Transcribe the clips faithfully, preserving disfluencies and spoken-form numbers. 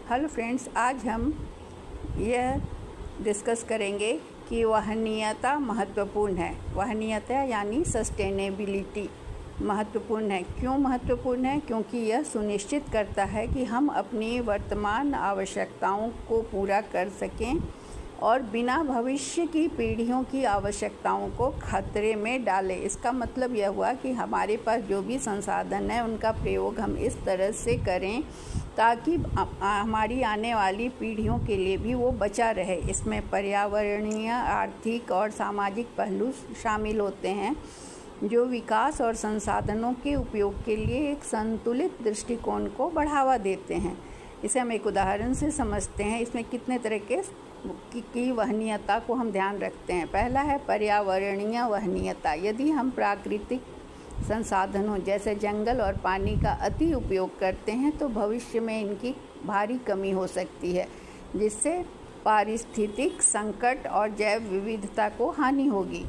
Hello friends, आज हम यह डिस्कस करेंगे कि वहनीयता महत्वपूर्ण है। वहनीयता यानी सस्टेनेबिलिटी महत्वपूर्ण है। क्यों महत्वपूर्ण है? क्योंकि यह सुनिश्चित करता है कि हम अपनी वर्तमान आवश्यकताओं को पूरा कर सकें और बिना भविष्य की पीढ़ियों की आवश्यकताओं को खतरे में डालें। इसका मतलब यह हुआ कि हमारे पास जो भी संसाधन है उनका प्रयोग हम इस तरह से करें ताकि हमारी आने वाली पीढ़ियों के लिए भी वो बचा रहे। इसमें पर्यावरणीय, आर्थिक और सामाजिक पहलू शामिल होते हैं जो विकास और संसाधनों के उपयोग के लिए एक संतुलित दृष्टिकोण को बढ़ावा देते हैं। इसे हम एक उदाहरण से समझते हैं। इसमें कितने तरह के की, की वहनीयता को हम ध्यान रखते हैं। पहला है पर्यावरणीय वहनीयता। यदि हम प्राकृतिक संसाधनों जैसे जंगल और पानी का अति उपयोग करते हैं तो भविष्य में इनकी भारी कमी हो सकती है, जिससे पारिस्थितिक संकट और जैव विविधता को हानि होगी।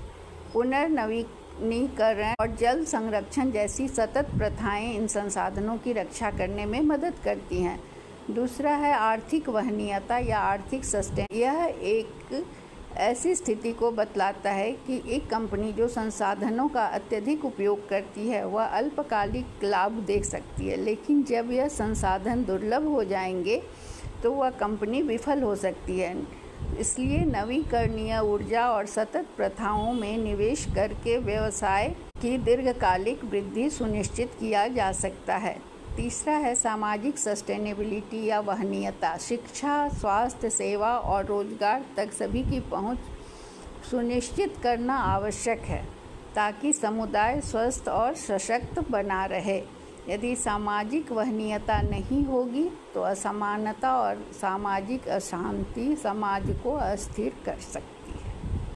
पुनर्नवीनीकरण और जल संरक्षण जैसी सतत प्रथाएं इन संसाधनों की रक्षा करने में मदद करती हैं। दूसरा है आर्थिक वहनीयता या आर्थिक सस्टेन। यह एक ऐसी स्थिति को बतलाता है कि एक कंपनी जो संसाधनों का अत्यधिक उपयोग करती है वह अल्पकालिक लाभ देख सकती है, लेकिन जब यह संसाधन दुर्लभ हो जाएंगे तो वह कंपनी विफल हो सकती है। इसलिए नवीकरणीय ऊर्जा और सतत प्रथाओं में निवेश करके व्यवसाय की दीर्घकालिक वृद्धि सुनिश्चित किया जा सकता है। तीसरा है सामाजिक सस्टेनेबिलिटी या वहनीयता। शिक्षा, स्वास्थ्य सेवा और रोजगार तक सभी की पहुंच सुनिश्चित करना आवश्यक है ताकि समुदाय स्वस्थ और सशक्त बना रहे। यदि सामाजिक वहनीयता नहीं होगी तो असमानता और सामाजिक अशांति समाज को अस्थिर कर सकती है।